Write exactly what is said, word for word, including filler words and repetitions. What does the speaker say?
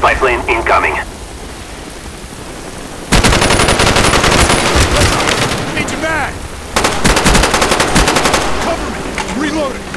Supply plane incoming. Need you back! Cover me! Reloading!